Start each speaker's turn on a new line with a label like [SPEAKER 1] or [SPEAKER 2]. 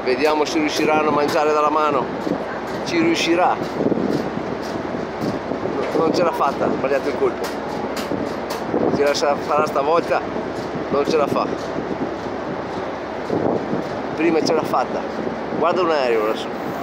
[SPEAKER 1] Vediamo se riusciranno a mangiare dalla mano. Ci riuscirà. Non ce l'ha fatta, ha sbagliato il colpo. Se la farà stavolta non ce la fa. Prima ce l'ha fatta. Guarda un aereo lassù.